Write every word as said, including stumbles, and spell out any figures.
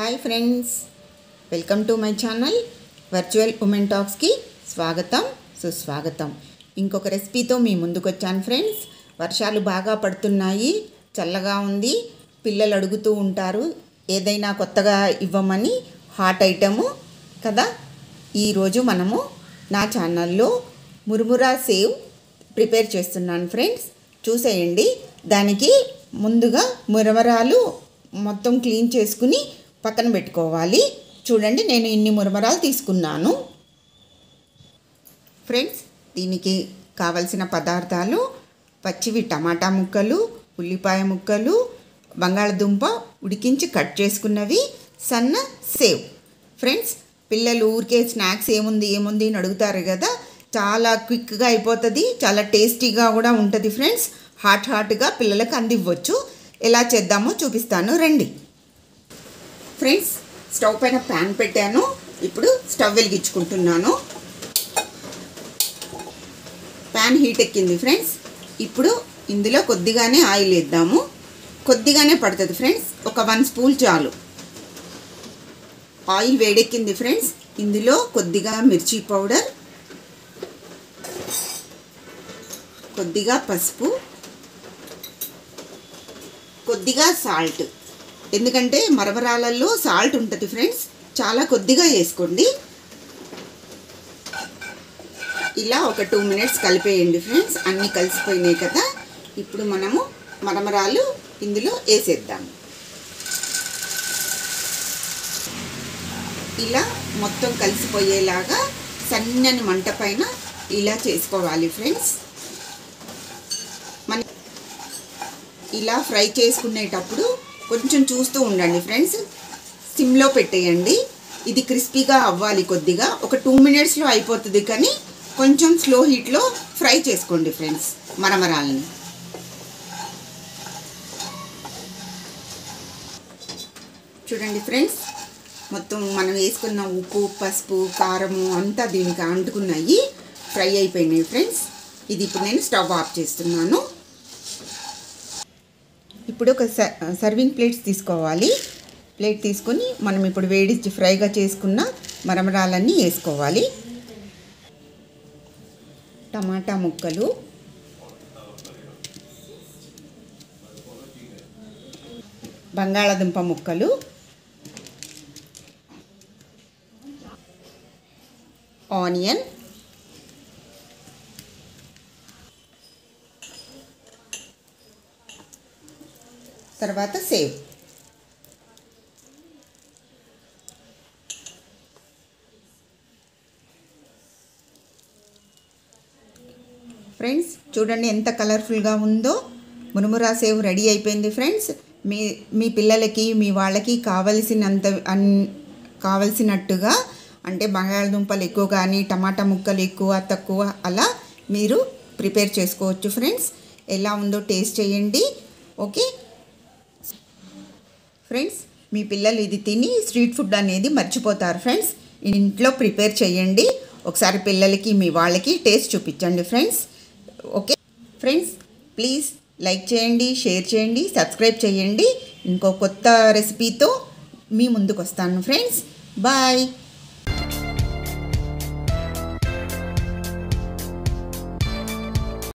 Hi friends, welcome to my channel virtual women టాక్స్కి స్వాగతం సుస్వాగతం. ఇంకొక రెసిపీతో మీ ముందుకు వచ్చాను ఫ్రెండ్స్. వర్షాలు బాగా పడుతున్నాయి, చల్లగా ఉంది. పిల్లలు అడుగుతూ ఉంటారు ఏదైనా కొత్తగా ఇవ్వమని, హాట్ ఐటము కదా. ఈరోజు మనము నా ఛానల్లో మురుమురా సేవ్ ప్రిపేర్ చేస్తున్నాను ఫ్రెండ్స్, చూసేయండి. దానికి ముందుగా మురమరాలు మొత్తం క్లీన్ చేసుకుని పక్కన పెట్టుకోవాలి. చూడండి, నేను ఇన్ని మురమరాలు తీసుకున్నాను ఫ్రెండ్స్. దీనికి కావలసిన పదార్థాలు: పచ్చివి టమాటా ముక్కలు, ఉల్లిపాయ ముక్కలు, బంగాళదుంప ఉడికించి కట్ చేసుకున్నవి, సన్న సేవ్. ఫ్రెండ్స్, పిల్లలు ఊరికే స్నాక్స్ ఏముంది ఏముంది అని అడుగుతారు కదా. చాలా క్విక్గా అయిపోతుంది, చాలా టేస్టీగా కూడా ఉంటుంది ఫ్రెండ్స్. హాట్ హాట్గా పిల్లలకు అందివ్వచ్చు. ఎలా చేద్దామో చూపిస్తాను రండి ఫ్రెండ్స్. స్టవ్ పైన ప్యాన్ పెట్టాను. ఇప్పుడు స్టవ్ వెలిగించుకుంటున్నాను. ప్యాన్ హీట్ ఎక్కింది ఫ్రెండ్స్. ఇప్పుడు ఇందులో కొద్దిగానే ఆయిల్ వేద్దాము. కొద్దిగానే పడుతుంది ఫ్రెండ్స్, ఒక వన్ స్పూన్ చాలు. ఆయిల్ వేడెక్కింది ఫ్రెండ్స్. ఇందులో కొద్దిగా మిర్చి పౌడర్, కొద్దిగా పసుపు, కొద్దిగా సాల్ట్. ఎందుకంటే మరమరాలలో సాల్ట్ ఉంటుంది ఫ్రెండ్స్, చాలా కొద్దిగా వేసుకోండి. ఇలా ఒక టూ మినిట్స్ కలిపేయండి ఫ్రెండ్స్. అన్నీ కలిసిపోయినాయి కదా. ఇప్పుడు మనము మరమరాలు ఇందులో వేసేద్దాము. ఇలా మొత్తం కలిసిపోయేలాగా సన్నని మంట పైన ఇలా చేసుకోవాలి ఫ్రెండ్స్. మన ఇలా ఫ్రై చేసుకునేటప్పుడు కొంచెం చూస్తూ ఉండండి ఫ్రెండ్స్. సిమ్లో పెట్టేయండి. ఇది క్రిస్పీగా అవ్వాలి కొద్దిగా. ఒక టూ మినిట్స్లో అయిపోతుంది, కానీ కొంచెం స్లో హీట్లో ఫ్రై చేసుకోండి ఫ్రెండ్స్ మరమరాలని. చూడండి ఫ్రెండ్స్, మొత్తం మనం వేసుకున్న ఉప్పు, పసుపు, కారము అంతా దీనికి అంటుకున్నాయి, ఫ్రై అయిపోయినాయి ఫ్రెండ్స్. ఇది ఇప్పుడు నేను స్టవ్ ఆఫ్ చేస్తున్నాను. ఇప్పుడు ఒక సర్వింగ్ ప్లేట్స్ తీసుకోవాలి. ప్లేట్ తీసుకొని మనం ఇప్పుడు వేడి ఫ్రైగా చేసుకున్న మరమరాలన్నీ వేసుకోవాలి. టమాటా ముక్కలు, బంగాళదుంప ముక్కలు, ఆనియన్, తర్వాత సేవ్. ఫ్రెండ్స్, చూడండి ఎంత కలర్ఫుల్గా ఉందో. మురుమురా సేవ్ రెడీ అయిపోయింది ఫ్రెండ్స్. మీ మీ పిల్లలకి మీ వాళ్ళకి కావలసినంత అన్ కావలసినట్టుగా, అంటే బంగాళదుంపలు ఎక్కువ కానీ టమాటా ముక్కలు ఎక్కువ తక్కువ అలా మీరు ప్రిపేర్ చేసుకోవచ్చు ఫ్రెండ్స్. ఎలా ఉందో టేస్ట్ చేయండి. ఓకే ఫ్రెండ్స్, మీ పిల్లలు ఇది తిని స్ట్రీట్ ఫుడ్ అనేది మర్చిపోతారు ఫ్రెండ్స్. ఇంట్లో ప్రిపేర్ చేయండి. ఒకసారి పిల్లలకి మీ వాళ్ళకి టేస్ట్ చూపించండి friends. Okay friends, please like చేయండి, షేర్ చేయండి, సబ్స్క్రైబ్ చేయండి. ఇంకో కొత్త రెసిపీతో మీ ముందుకు వస్తాను ఫ్రెండ్స్. బాయ్.